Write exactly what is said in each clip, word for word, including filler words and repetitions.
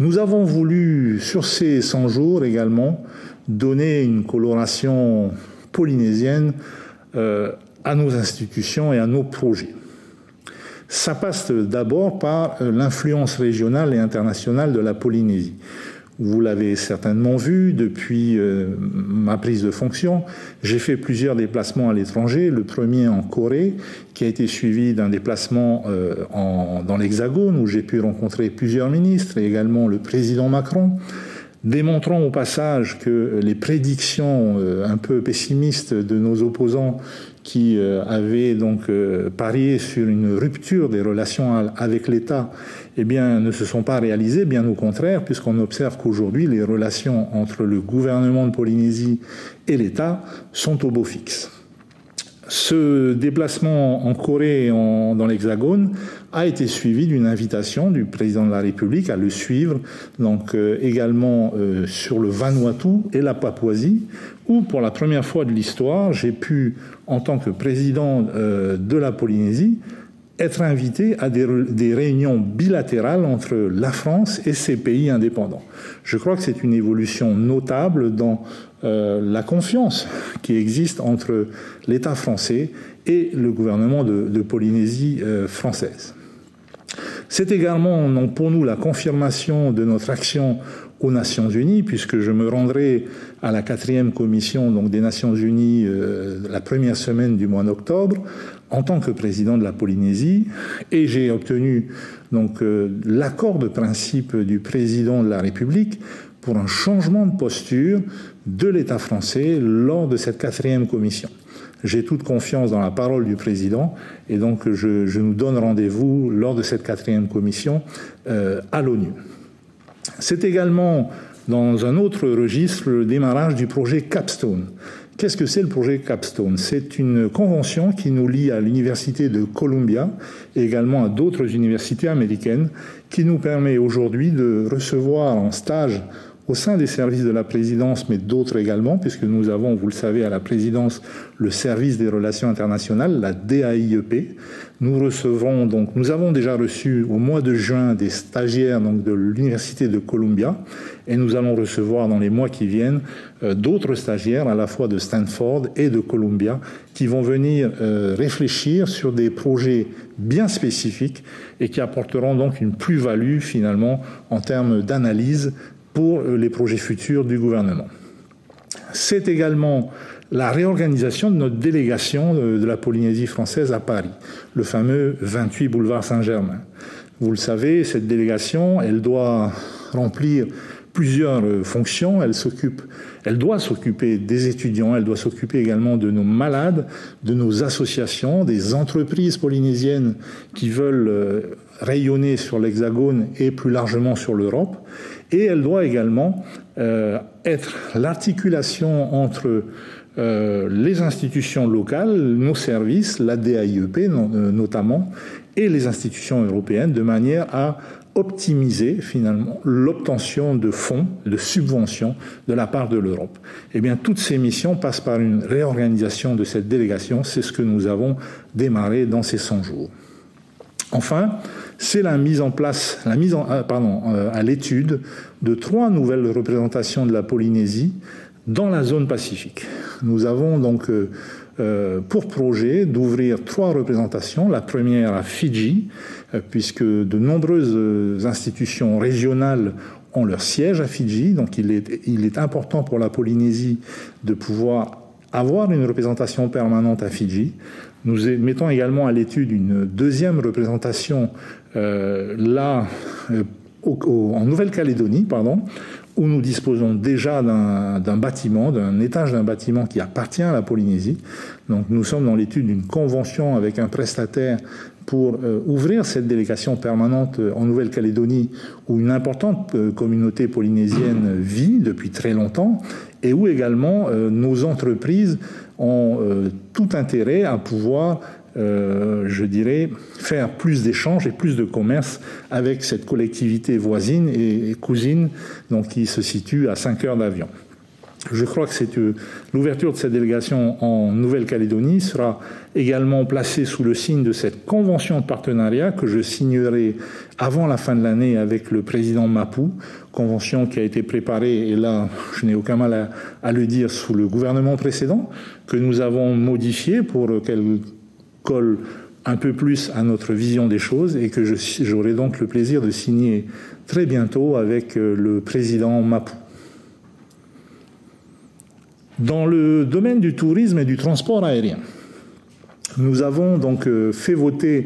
Nous avons voulu, sur ces cent jours également, donner une coloration polynésienne euh, à nos institutions et à nos projets. Ça passe d'abord par l'influence régionale et internationale de la Polynésie. Vous l'avez certainement vu depuis euh, ma prise de fonction. J'ai fait plusieurs déplacements à l'étranger. Le premier en Corée, qui a été suivi d'un déplacement euh, en, dans l'Hexagone, où j'ai pu rencontrer plusieurs ministres et également le président Macron, démontrant au passage que les prédictions euh, un peu pessimistes de nos opposants qui euh, avaient donc euh, parié sur une rupture des relations à, avec l'État, eh bien, ne se sont pas réalisées, bien au contraire, puisqu'on observe qu'aujourd'hui, les relations entre le gouvernement de Polynésie et l'État sont au beau fixe. Ce déplacement en Corée et en, dans l'Hexagone a été suivi d'une invitation du président de la République à le suivre, donc euh, également euh, sur le Vanuatu et la Papouasie, où pour la première fois de l'histoire, j'ai pu, en tant que président euh, de la Polynésie, être invité à des, des réunions bilatérales entre la France et ces pays indépendants. Je crois que c'est une évolution notable dans euh, la confiance qui existe entre l'État français et le gouvernement de, de Polynésie euh, française. C'est également donc, pour nous la confirmation de notre action aux Nations Unies, puisque je me rendrai à la quatrième commission donc, des Nations Unies euh, la première semaine du mois d'octobre, en tant que président de la Polynésie, et j'ai obtenu donc euh, l'accord de principe du président de la République pour un changement de posture de l'État français lors de cette quatrième commission. J'ai toute confiance dans la parole du président et donc je, je nous donne rendez-vous lors de cette quatrième commission euh, à l'ONU. C'est également dans un autre registre le démarrage du projet Capstone. Qu'est-ce que c'est le projet Capstone? C'est une convention qui nous lie à l'université de Columbia et également à d'autres universités américaines qui nous permet aujourd'hui de recevoir en stage au sein des services de la présidence, mais d'autres également, puisque nous avons, vous le savez, à la présidence, le service des relations internationales, la D A I E P. Nous recevrons donc, nous avons déjà reçu au mois de juin des stagiaires donc, de l'université de Columbia, et nous allons recevoir dans les mois qui viennent euh, d'autres stagiaires, à la fois de Stanford et de Columbia, qui vont venir euh, réfléchir sur des projets bien spécifiques et qui apporteront donc une plus-value finalement en termes d'analyse pour les projets futurs du gouvernement. C'est également la réorganisation de notre délégation de la Polynésie française à Paris, le fameux vingt-huit boulevard Saint-Germain. Vous le savez, cette délégation, elle doit remplir plusieurs fonctions. Elle s'occupe, elle doit s'occuper des étudiants, elle doit s'occuper également de nos malades, de nos associations, des entreprises polynésiennes qui veulent rayonner sur l'Hexagone et plus largement sur l'Europe. Et elle doit également euh, être l'articulation entre euh, les institutions locales, nos services, la D A I E P notamment, et les institutions européennes, de manière à optimiser finalement l'obtention de fonds, de subventions de la part de l'Europe. Eh bien, toutes ces missions passent par une réorganisation de cette délégation. C'est ce que nous avons démarré dans ces cent jours. Enfin, c'est la mise en place, la mise en, pardon, à l'étude de trois nouvelles représentations de la Polynésie dans la zone Pacifique. Nous avons donc euh, pour projet d'ouvrir trois représentations. La première à Fidji, euh, puisque de nombreuses institutions régionales ont leur siège à Fidji. Donc il est, il est important pour la Polynésie de pouvoir avoir une représentation permanente à Fidji. Nous mettons également à l'étude une deuxième représentation euh, là euh, au, au, en Nouvelle-Calédonie, pardon, où nous disposons déjà d'un, d'un bâtiment, d'un étage d'un bâtiment qui appartient à la Polynésie. Donc nous sommes dans l'étude d'une convention avec un prestataire pour euh, ouvrir cette délégation permanente en Nouvelle-Calédonie, où une importante euh, communauté polynésienne vit depuis très longtemps, et où également euh, nos entreprises ont euh, tout intérêt à pouvoir, euh, je dirais, faire plus d'échanges et plus de commerce avec cette collectivité voisine et, et cousine, donc qui se situe à cinq heures d'avion. Je crois que c'est euh, l'ouverture de cette délégation en Nouvelle-Calédonie sera également placée sous le signe de cette convention de partenariat que je signerai avant la fin de l'année avec le président Mapou, convention qui a été préparée, et là je n'ai aucun mal à, à le dire, sous le gouvernement précédent, que nous avons modifiée pour qu'elle colle un peu plus à notre vision des choses et que je, j'aurai donc le plaisir de signer très bientôt avec le président Mapou. Dans le domaine du tourisme et du transport aérien, nous avons donc fait voter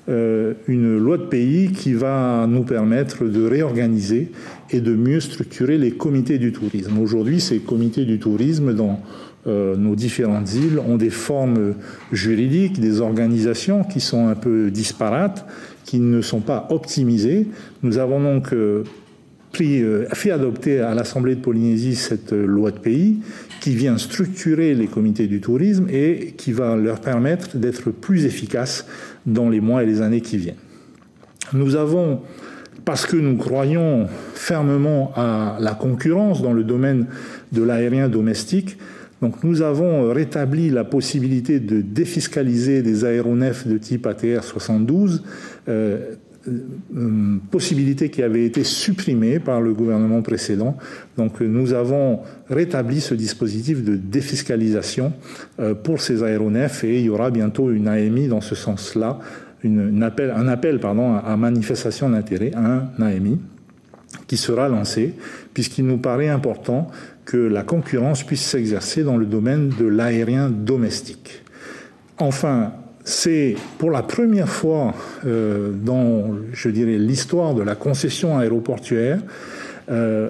une loi de pays qui va nous permettre de réorganiser et de mieux structurer les comités du tourisme. Aujourd'hui, ces comités du tourisme dans euh, nos différentes îles ont des formes juridiques, des organisations qui sont un peu disparates, qui ne sont pas optimisées. Nous avons donc euh, pris, euh, fait adopter à l'Assemblée de Polynésie cette euh, loi de pays qui vient structurer les comités du tourisme et qui va leur permettre d'être plus efficaces dans les mois et les années qui viennent. Nous avons, parce que nous croyons fermement à la concurrence dans le domaine de l'aérien domestique, donc nous avons rétabli la possibilité de défiscaliser des aéronefs de type A T R soixante-douze, euh, euh, possibilité qui avait été supprimée par le gouvernement précédent. Donc nous avons rétabli ce dispositif de défiscalisation euh, pour ces aéronefs et il y aura bientôt une A M I dans ce sens-là, une, une appel, un appel pardon, à manifestation d'intérêt, un A M I, qui sera lancé, puisqu'il nous paraît important que la concurrence puisse s'exercer dans le domaine de l'aérien domestique. Enfin, c'est pour la première fois euh, dans, je dirais, l'histoire de la concession aéroportuaire, euh,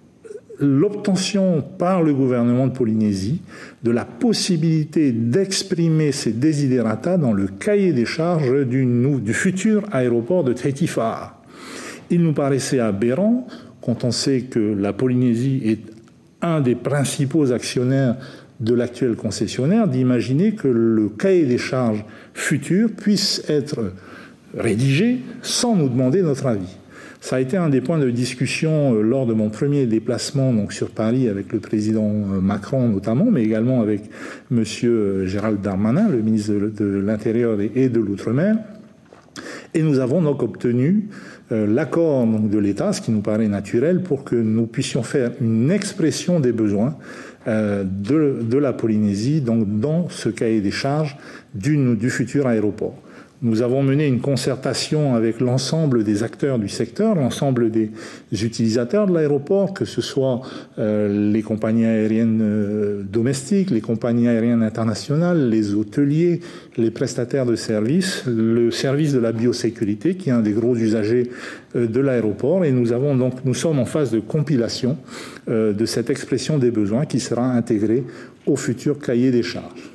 l'obtention par le gouvernement de Polynésie de la possibilité d'exprimer ses desiderata dans le cahier des charges du, du futur aéroport de Tahiti Faa'a. Il nous paraissait aberrant, quand on sait que la Polynésie est un des principaux actionnaires de l'actuel concessionnaire, d'imaginer que le cahier des charges futur puisse être rédigé sans nous demander notre avis. Ça a été un des points de discussion lors de mon premier déplacement donc sur Paris avec le président Macron notamment, mais également avec monsieur Gérald Darmanin, le ministre de l'Intérieur et de l'Outre-mer. Et nous avons donc obtenu euh, l'accord donc, de l'État, ce qui nous paraît naturel, pour que nous puissions faire une expression des besoins euh, de, de la Polynésie donc, dans ce cahier des charges du, du futur aéroport. Nous avons mené une concertation avec l'ensemble des acteurs du secteur, l'ensemble des utilisateurs de l'aéroport, que ce soit euh, les compagnies aériennes euh, domestiques, les compagnies aériennes internationales, les hôteliers, les prestataires de services, le service de la biosécurité, qui est un des gros usagers euh, de l'aéroport. Et nous avons donc, nous sommes en phase de compilation euh, de cette expression des besoins qui sera intégrée au futur cahier des charges.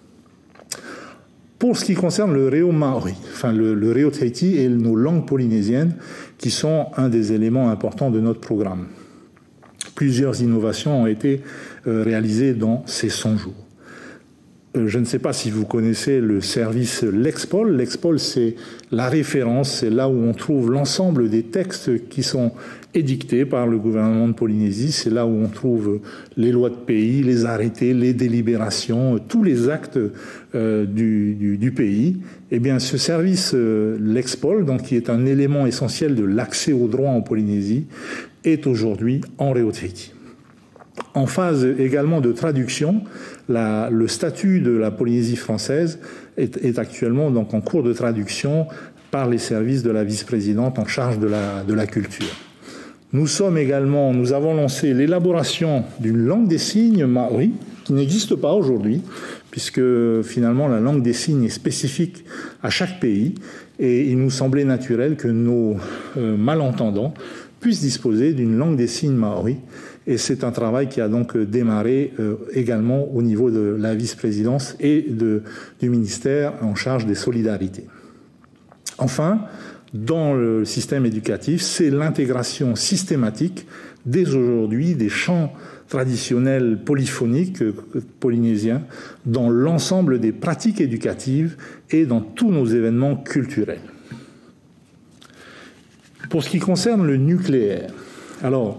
Pour ce qui concerne le réo maori, enfin le, le réo Tahiti et nos langues polynésiennes, qui sont un des éléments importants de notre programme. Plusieurs innovations ont été euh, réalisées dans ces cent jours. Euh, je ne sais pas si vous connaissez le service L'Expol. L'Expol, c'est la référence, c'est là où on trouve l'ensemble des textes qui sont édictés par le gouvernement de Polynésie. C'est là où on trouve les lois de pays, les arrêtés, les délibérations, tous les actes euh, du, du, du pays. Eh bien, ce service, euh, l'Expol, donc qui est un élément essentiel de l'accès aux droits en Polynésie, est aujourd'hui en réo Tahiti. En phase également de traduction, la, le statut de la Polynésie française est, est actuellement donc en cours de traduction par les services de la vice-présidente en charge de la, de la culture. Nous sommes également, nous avons lancé l'élaboration d'une langue des signes maori qui n'existe pas aujourd'hui, puisque finalement la langue des signes est spécifique à chaque pays, et il nous semblait naturel que nos euh, malentendants puissent disposer d'une langue des signes maori. Et c'est un travail qui a donc démarré euh, également au niveau de la vice-présidence et de, du ministère en charge des solidarités. Enfin, dans le système éducatif, c'est l'intégration systématique dès aujourd'hui des chants traditionnels polyphoniques euh, polynésiens dans l'ensemble des pratiques éducatives et dans tous nos événements culturels. Pour ce qui concerne le nucléaire, alors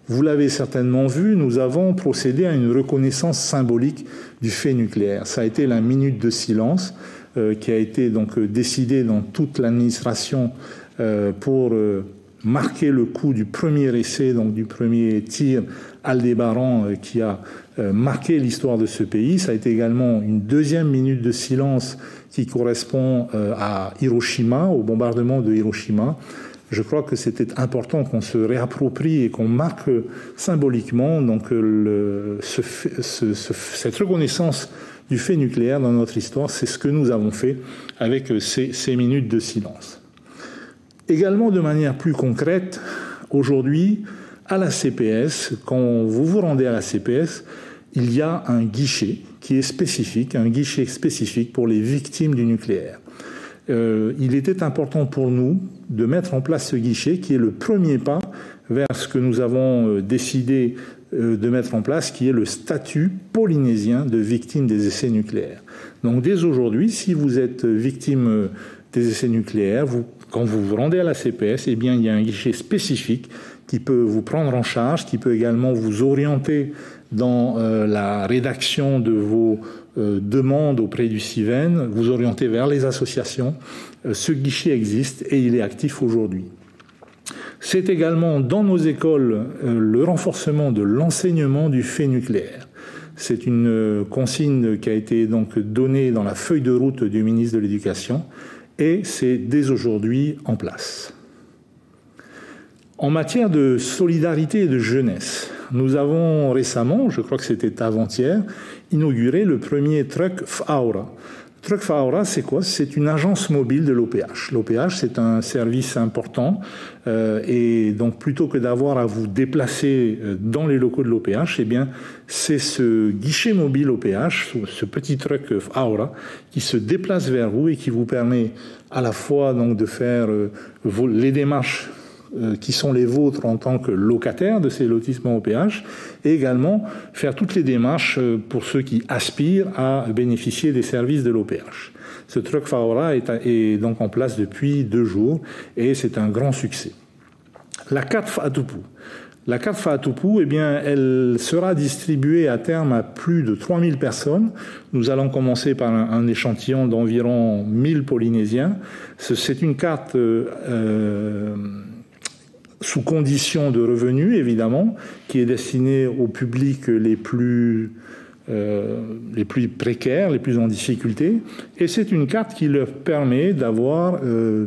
Vous l'avez certainement vu, nous avons procédé à une reconnaissance symbolique du fait nucléaire. Ça a été la minute de silence euh, qui a été donc décidée dans toute l'administration euh, pour euh, marquer le coup du premier essai, donc du premier tir Aldébaran euh, qui a euh, marqué l'histoire de ce pays. Ça a été également une deuxième minute de silence qui correspond euh, à Hiroshima, au bombardement de Hiroshima. Je crois que c'était important qu'on se réapproprie et qu'on marque symboliquement donc le, ce, ce, ce, cette reconnaissance du fait nucléaire dans notre histoire. C'est ce que nous avons fait avec ces, ces minutes de silence. Également, de manière plus concrète, aujourd'hui, à la C P S, quand vous vous rendez à la C P S, il y a un guichet qui est spécifique, un guichet spécifique pour les victimes du nucléaire. Euh, il était important pour nous de mettre en place ce guichet qui est le premier pas vers ce que nous avons euh, décidé euh, de mettre en place, qui est le statut polynésien de victime des essais nucléaires. Donc dès aujourd'hui, si vous êtes victime euh, des essais nucléaires, vous, quand vous vous rendez à la C P S, eh bien, il y a un guichet spécifique qui peut vous prendre en charge, qui peut également vous orienter dans euh, la rédaction de vos euh, demandes auprès du C I V E N, vous orienter vers les associations. Euh, ce guichet existe et il est actif aujourd'hui. C'est également dans nos écoles euh, le renforcement de l'enseignement du fait nucléaire. C'est une euh, consigne qui a été donc donnée dans la feuille de route du ministre de l'Éducation et c'est dès aujourd'hui en place. En matière de solidarité et de jeunesse, nous avons récemment, je crois que c'était avant-hier, inauguré le premier Truck Faura. Truck Faura, c'est quoi? C'est une agence mobile de l'O P H. L'O P H, c'est un service important euh, et donc plutôt que d'avoir à vous déplacer dans les locaux de l'O P H, eh bien, c'est ce guichet mobile O P H, ce petit Truck Faura, qui se déplace vers vous et qui vous permet à la fois donc de faire euh, vos, les démarches qui sont les vôtres en tant que locataire de ces lotissements O P H, et également faire toutes les démarches pour ceux qui aspirent à bénéficier des services de l'O P H. Ce Truck Faura est, est donc en place depuis deux jours et c'est un grand succès. La carte Fa'atupu. La carte Fa'atupu, eh bien, elle sera distribuée à terme à plus de trois mille personnes. Nous allons commencer par un, un échantillon d'environ mille Polynésiens. C'est une carte euh, sous condition de revenus, évidemment, qui est destinée aux publics les plus, euh, les plus précaires, les plus en difficulté. Et c'est une carte qui leur permet d'avoir euh,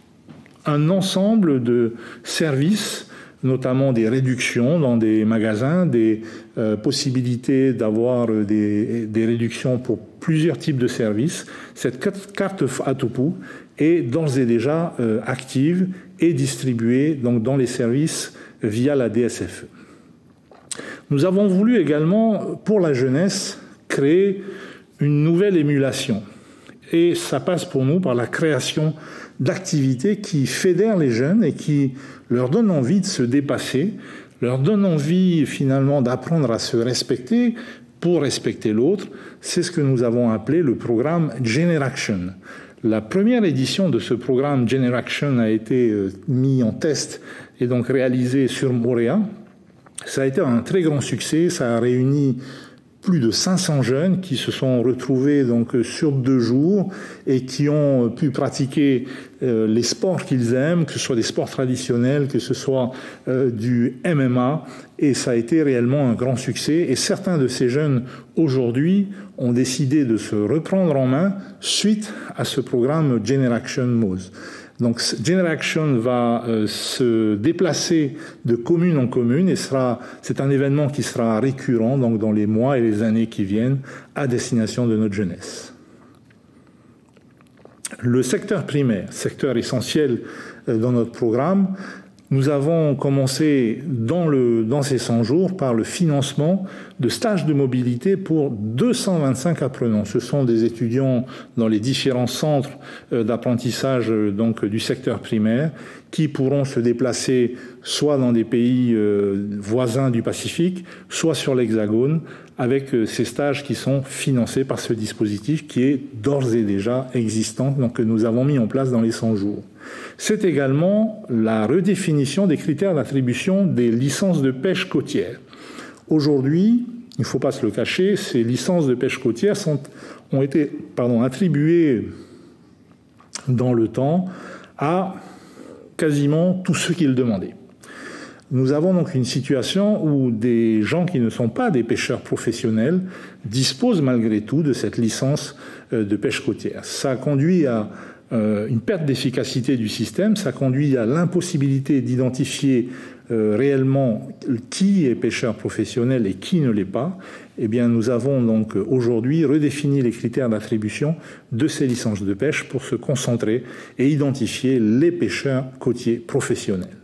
un ensemble de services, notamment des réductions dans des magasins, des euh, possibilités d'avoir des, des réductions pour plusieurs types de services. Cette carte Fa'atupu est d'ores et déjà euh, active et distribuée donc, dans les services via la D S F E. Nous avons voulu également, pour la jeunesse, créer une nouvelle émulation. Et ça passe pour nous par la création d'activités qui fédèrent les jeunes et qui leur donnent envie de se dépasser, leur donnent envie finalement d'apprendre à se respecter pour respecter l'autre. C'est ce que nous avons appelé le programme Generaction. La première édition de ce programme Generaction a été mis en test et donc réalisé sur Moorea. Ça a été un très grand succès, ça a réuni plus de cinq cents jeunes qui se sont retrouvés donc sur deux jours et qui ont pu pratiquer euh, les sports qu'ils aiment, que ce soit des sports traditionnels, que ce soit euh, du M M A, et ça a été réellement un grand succès. Et certains de ces jeunes aujourd'hui ont décidé de se reprendre en main suite à ce programme Generaction Moz. Donc Generaction va euh, se déplacer de commune en commune et sera, c'est un événement qui sera récurrent donc dans les mois et les années qui viennent à destination de notre jeunesse. Le secteur primaire, secteur essentiel euh, dans notre programme, nous avons commencé dans, le, dans ces cent jours par le financement de stages de mobilité pour deux cent vingt-cinq apprenants. Ce sont des étudiants dans les différents centres d'apprentissage donc, du secteur primaire qui pourront se déplacer soit dans des pays voisins du Pacifique, soit sur l'Hexagone, avec ces stages qui sont financés par ce dispositif qui est d'ores et déjà existant, donc que nous avons mis en place dans les cent jours. C'est également la redéfinition des critères d'attribution des licences de pêche côtière. Aujourd'hui, il ne faut pas se le cacher, ces licences de pêche côtière sont, ont été pardon, attribuées dans le temps à quasiment tous ceux qui le demandaient. Nous avons donc une situation où des gens qui ne sont pas des pêcheurs professionnels disposent malgré tout de cette licence de pêche côtière. Ça conduit à une perte d'efficacité du système, ça conduit à l'impossibilité d'identifier réellement qui est pêcheur professionnel et qui ne l'est pas. Eh bien, nous avons donc aujourd'hui redéfini les critères d'attribution de ces licences de pêche pour se concentrer et identifier les pêcheurs côtiers professionnels.